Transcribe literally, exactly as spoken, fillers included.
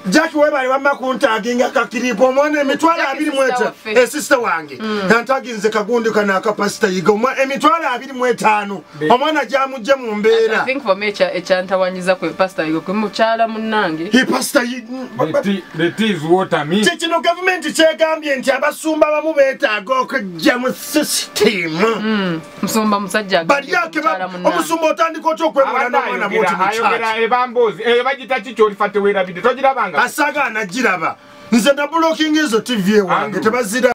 Jackie webali wamma kuntaginga kakiripo omwana emitwalo abiri mu etaano eh sister wange yantaginze kagundi kana kapasita yiga omwana emitwalo abiri mu etaano omwana jamujje mu mbeera. I think for me cha echantawanyiza kwe pastor yiga kumuchala munnange he pastor that is what I mean. Kino government kyegambye nti abasumba bamu beetaaga okujja mu system. Mm. Musumba musajja bali yake omusumba otandika otya okwewala n'omwana bwoti mu ayogera ebambozi ebagita kiki olifate weerabidde togirabanga asaga anagiraba nze na blocking ezo T V wange tebazira